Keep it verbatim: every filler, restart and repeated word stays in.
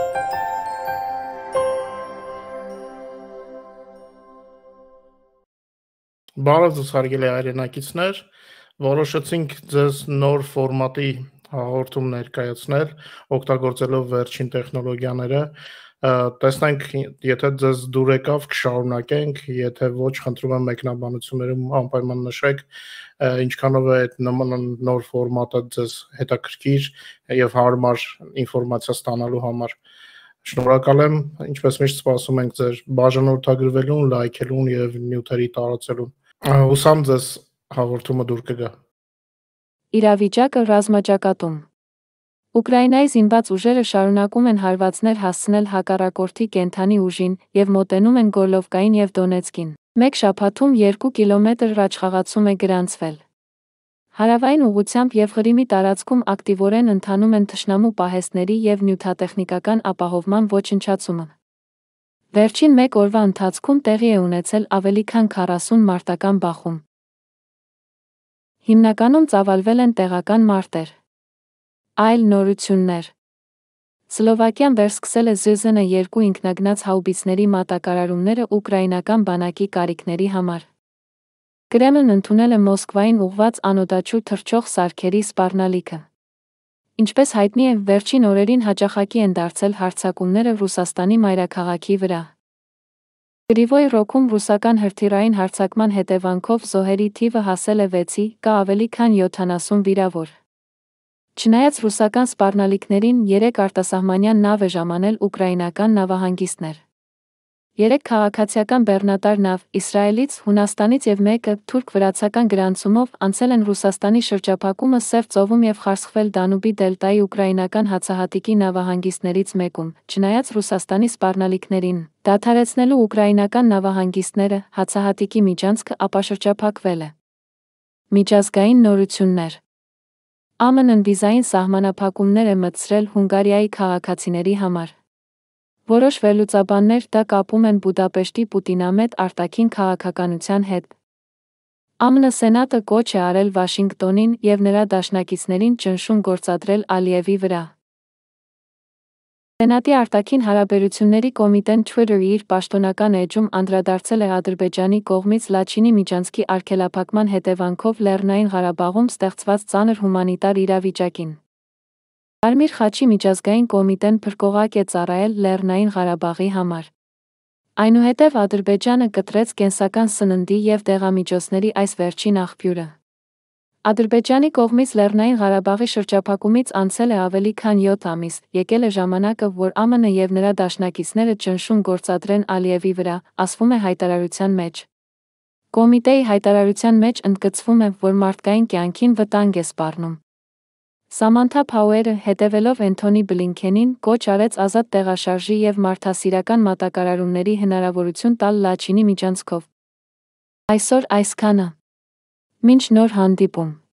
Բարև ձեզ հարգելի հայրենակիցներ, որոշեցինք ձեզ նոր ֆորմատի հաղորդում ներկայացնել, օգտագործելով վերջին տեխնոլոգիաները, տեսնենք, եթե ձեզ դուր եկավ, կշարունակենք, եթե ոչ, խնդրում եմ մեկնաբանություններում անպայման նշեք, ինչքանով է այդ նոր ֆորմատը ձեզ հետաքրքիր եւ հարմար ինֆորմացիա ստանալու համար։ Շնորհակալ եմ, ինչպես միշտ սպասում ենք ձեր բաժանորդագրվելուն, լայքելուն եւ նյութերի տարածելուն։ Հուսամ ձեզ հաղորդումը դուր կգա։ Իրավիճակը ռազմաճակատում։ Ուկրաինայի զինված ուժերը շարունակում են հարվածներ հասցնել հակառակորդի կենդանի ուժին եւ մոտենում են Գորլովկային եւ Դոնեցկին։ Մեկ շաբաթում երկու կիլոմետր առաջխաղացում է գրանցվել։ Հարավային ուղղությամբ եւ Ղրիմի տարածքում ակտիվորեն ընթանում են թշնամու պահեստների եւ նյութատեխնիկական ապահովման ոչնչացումը։ Վերջին մեկ օրվա ընթացքում տեղի է ունեցել ավելի քան քառասուն մարտական բախում։ Հիմնականում ծավալվել են տեղական մարտեր։ Այլ նորություններ։ Սլովակիան վերսկսել է Զեզենը երկու ինքնագնաց հաուբիցների մատակարարումները ուկրաինական բանակի կարիքների համար։ Կրեմլն ընդունել է Մոսկվային ուղղված անօդաչու թռչող սարքերի սպառնալիքը։ Ինչպես հայտնի է, վերջին օրերին հաճախակի են դարձել հարձակումները Ռուսաստանի մայրաքաղաքի վրա։ Կրիվոյ Ռոքում ռուսական հրթիռային հարձակման հետևանքով զոհերի թիվը հասել է վեցի, կա ավելի քան յոթանասուն վիրավոր։ Չնայած ռուսական սպառնալիքներին, երեք արտասահմանյան նավ է ժամանել ուկրաինական նավահանգիստներ։ Երեք քաղաքացիական բեռնատար նավ, Իսրայելից, Հունաստանից եւ մեկը թուրք-վրացական գրանցումով անցել են Ռուսաստանի շրջափակումը Սև ծովում եւ խարսխվել Դանուբի դելտայի ուկրաինական հացահատիկի նավահանգիստներից մեկում, չնայած Ռուսաստանի սպառնալիքներին, դադարեցնելու ուկրաինական նավահանգիստները, հացահատիկի միջանցքը ապաշրջափակվել է։ Միջազգային նորություններ։ Ա Մ Ն-ն վիզային սահմանափակումներ է մտցրել Հունգարիայի քաղաքացիների համար։ Որոշ վերլուծաբաններ դա կապում են Բուդապեշտի Պուտինամետ արտաքին քաղաքականության հետ։ Ա Մ Ն Սենատը կոչ է արել Վաշինգտոնին եւ նրա դաշնակիցներին ճնշում գործադրել Ալիևի վրա։ Սենատի արտաքին հարաբերությունների կոմիտեն Twitter-ի իր պաշտոնական էջում անդրադարձել է Ադրբեջանի կողմից Լաչինի միջանցքի արգելափակման հետևանքով Լեռնային Ղարաբաղում ստեղծված ծանր հումանիտար իրավիճակին։ Կարմիր խաչի միջազգային կոմիտեն փրկողակ է ծառայել Լեռնային Ղարաբաղի համար։ Այնուհետև Ադրբեջանը կտրեց կենսական սննդի եւ դեղամիջոցների այս վերջին աղբյուրը։ Ադրբեջանի կողմից Լեռնային Ղարաբաղի շրջափակումից անցել է ավելի քան յոթ ամիս, եկել է ժամանակը, որ Ա Մ Ն եւ նրա դաշնակիցները ճնշում գործադրեն Ալիևի վրա, ասվում է հայտարարության մեջ։ Կոմիտեի հայտարարության մեջ ընդգծվում է, որ մարդկային կյանքին վտանգ է սպառնում։ Սամանթա Փաուերը, հետևելով Էնթոնի Բլինքենին, կոչ արեց ազատ տեղաշարժի եւ մարդասիրական մատակարարումների հնարավորություն տալ Լաչինի միջանցքով։ Այսօր այսքանը։ Մինչ նոր հանդիպում։